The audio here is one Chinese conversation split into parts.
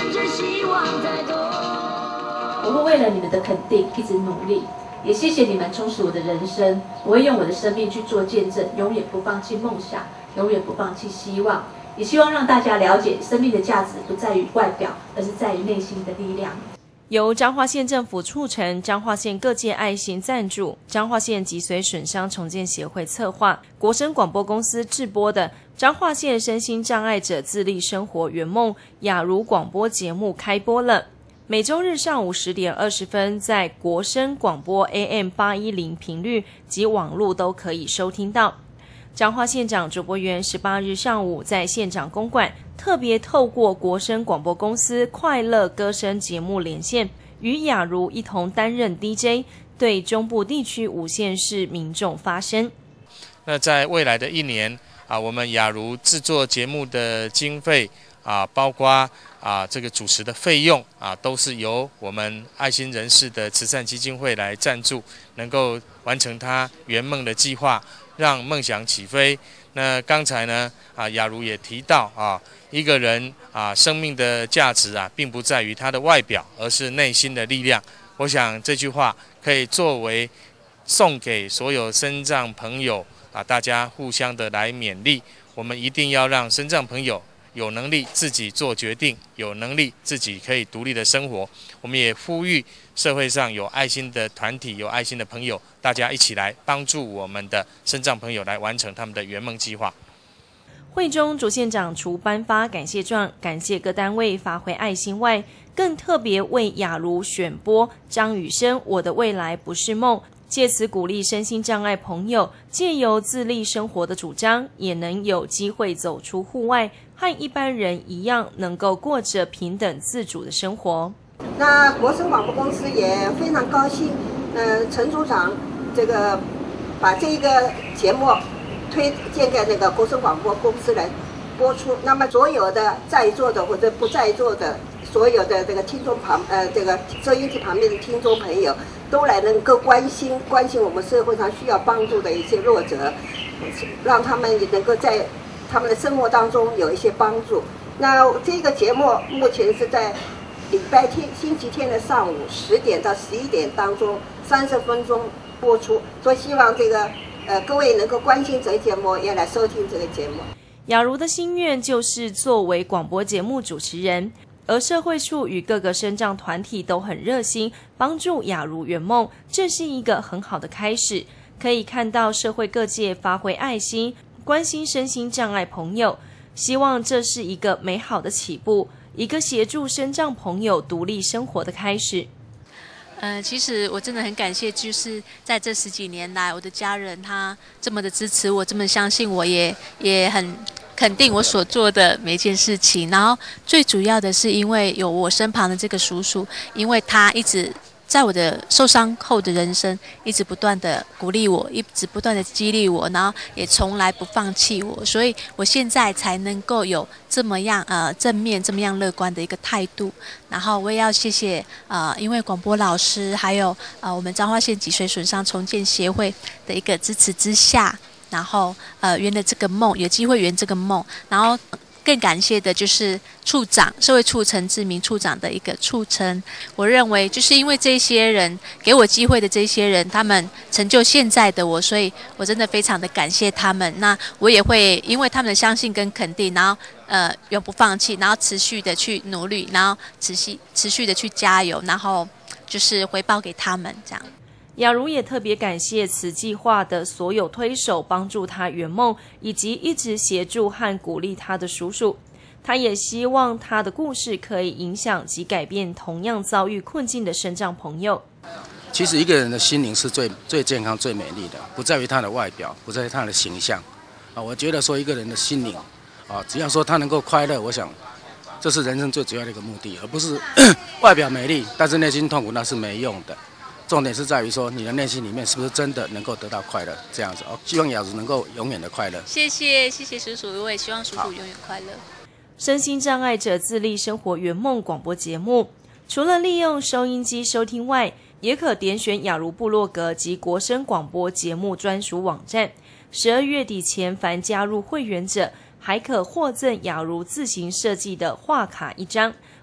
着希望在动。 我会为了你们的肯定一直努力，也谢谢你们充实我的人生。我会用我的生命去做见证，永远不放弃梦想，永远不放弃希望。也希望让大家了解，生命的价值不在于外表，而是在于内心的力量。 由彰化县政府促成，彰化县各界爱心赞助，彰化县脊髓损伤重建协会策划，国声广播公司制播的彰化县身心障碍者自立生活圆梦雅茹广播节目开播了。每周日上午10点20分，在国声广播 AM810 频率及网络都可以收听到。彰化县长主播员18日上午在县长公馆特别透过国声广播公司快乐歌声节目连线，与雅茹一同担任 DJ， 对中部地区5县市民众发声。 那在未来的1年我们雅茹制作节目的经费包括这个主持的费用都是由我们爱心人士的慈善基金会来赞助，能够完成他圆梦的计划，让梦想起飞。那刚才呢雅茹也提到一个人生命的价值并不在于他的外表，而是内心的力量。我想这句话可以作为送给所有身障朋友大家互相的来勉励。我们一定要让身障朋友有能力自己做决定，有能力自己可以独立的生活。我们也呼吁社会上有爱心的团体、有爱心的朋友，大家一起来帮助我们的身障朋友来完成他们的圆梦计划。 会中主县长除颁发感谢状，感谢各单位发挥爱心外，更特别为雅茹选播张雨生《我的未来不是梦》，借此鼓励身心障碍朋友借由自立生活的主张，也能有机会走出户外，和一般人一样能够过着平等自主的生活。 那国声广播公司也非常高兴，陈组长把这个节目推荐给那个国声广播公司来播出。那么所有的在座的或者不在座的所有的这个听众收音机旁边的听众朋友，都来能够关心我们社会上需要帮助的一些弱者，让他们也能够在他们的生活当中有一些帮助。那这个节目目前是在礼拜天、星期天的上午10点到11点当中30分钟播出，所以希望各位能够关心这个节目，也来收听这个节目。 雅茹的心愿就是作为广播节目主持人，而社会处与各个身障团体都很热心帮助雅茹圆梦，这是一个很好的开始。可以看到社会各界发挥爱心，关心身心障碍朋友，希望这是一个美好的起步，一个协助身障朋友独立生活的开始。 其实我真的很感谢，就是在这10几年来，我的家人他这么的支持我，这么相信我，也很肯定我所做的每一件事情。然后最主要的是因为有我身旁的这个叔叔，因为他一直在我的受伤后的人生一直不断的鼓励我，一直不断的激励我，然后也从来不放弃我，所以我现在才能够有这么样正面这么样乐观的一个态度。然后我也要谢谢因为广播老师还有我们彰化县脊髓损伤重建协会的一个支持之下，然后圆了这个梦，有机会圆这个梦。然后更感谢的就是处长，社会处陈志明处长的一个促成。我认为就是因为这些人给我机会的这些人，他们成就现在的我，所以我真的非常的感谢他们。那我也会因为他们的相信跟肯定，然后永不放弃，然后持续的去努力，然后持续的去加油，然后就是回报给他们这样。 雅茹也特别感谢此计划的所有推手，帮助他圆梦，以及一直协助和鼓励他的叔叔。他也希望他的故事可以影响及改变同样遭遇困境的身障朋友。 其实一个人的心灵是最健康、最美丽的，不在于他的外表，不在于他的形象。我觉得说一个人的心灵只要说他能够快乐，我想这是人生最主要的一个目的，而不是外表美丽，但是内心痛苦，那是没用的。重点是在于说你的内心里面是不是真的能够得到快乐，这样子希望雅茹能够永远的快乐。 谢谢叔叔，我也希望叔叔永远快乐。 身心障碍者自立生活圆梦广播节目，除了利用收音机收听外，也可点选雅茹部落格及国声广播节目专属网站。12月底前，凡加入会员者，还可获赠雅茹自行设计的画卡1张。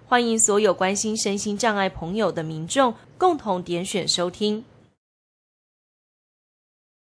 欢迎所有关心身心障碍朋友的民众共同点选收听。